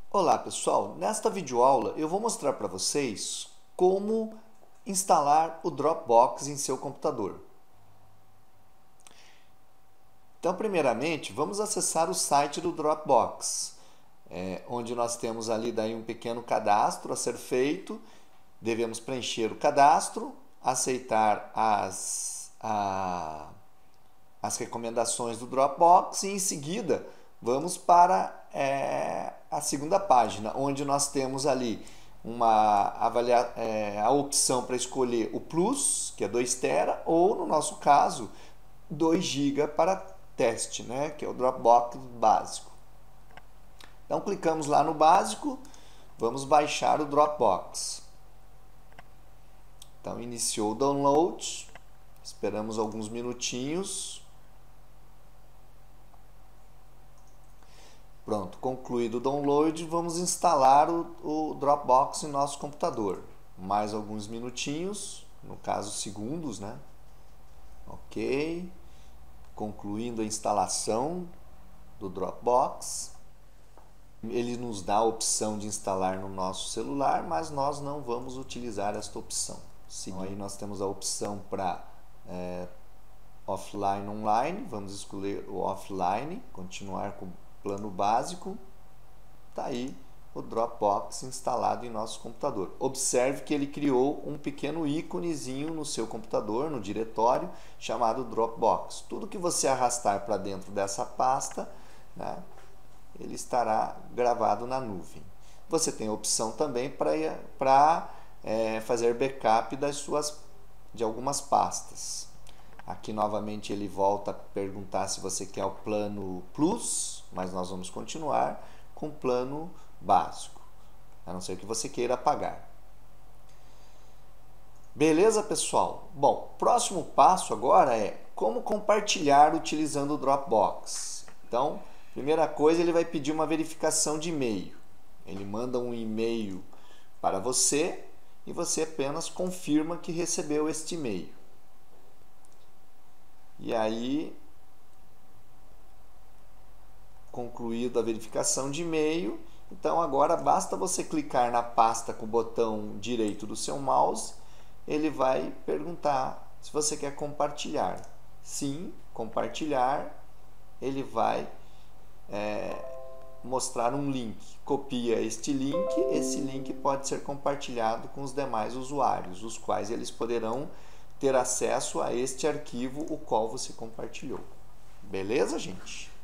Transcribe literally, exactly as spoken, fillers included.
Olá pessoal, nesta videoaula eu vou mostrar para vocês como instalar o Dropbox em seu computador. Então, primeiramente, vamos acessar o site do Dropbox, é, onde nós temos ali daí um pequeno cadastro a ser feito. Devemos preencher o cadastro, aceitar as, a, as recomendações do Dropbox e em seguida vamos para é, a segunda página, onde nós temos ali uma avalia, é, a opção para escolher o Plus, que é dois tera, ou no nosso caso, dois gigas para teste, né, que é o Dropbox básico. Então clicamos lá no básico, vamos baixar o Dropbox. Então iniciou o download, esperamos alguns minutinhos. Pronto, concluído o download, vamos instalar o, o Dropbox em nosso computador. Mais alguns minutinhos, no caso segundos, né? Ok. Concluindo a instalação do Dropbox. Ele nos dá a opção de instalar no nosso celular, mas nós não vamos utilizar esta opção. Então, aí nós temos a opção para é, offline online, vamos escolher o offline, continuar com plano básico. Está aí o Dropbox instalado em nosso computador. Observe que ele criou um pequeno íconezinho no seu computador, no diretório, chamado Dropbox. Tudo que você arrastar para dentro dessa pasta, né, ele estará gravado na nuvem. Você tem a opção também para é, fazer backup das suas, de algumas pastas. Aqui novamente ele volta a perguntar se você quer o plano Plus, mas nós vamos continuar com o plano básico, a não ser que você queira pagar. Beleza, pessoal? Bom, próximo passo agora é como compartilhar utilizando o Dropbox. Então, primeira coisa, ele vai pedir uma verificação de e-mail. Ele manda um e-mail para você e você apenas confirma que recebeu este e-mail. E aí, concluída a verificação de e-mail, então agora basta você clicar na pasta com o botão direito do seu mouse, ele vai perguntar se você quer compartilhar. Sim, compartilhar, ele vai é, mostrar um link. Copia este link, esse link pode ser compartilhado com os demais usuários, os quais eles poderão ter acesso a este arquivo o qual você compartilhou. Beleza, gente?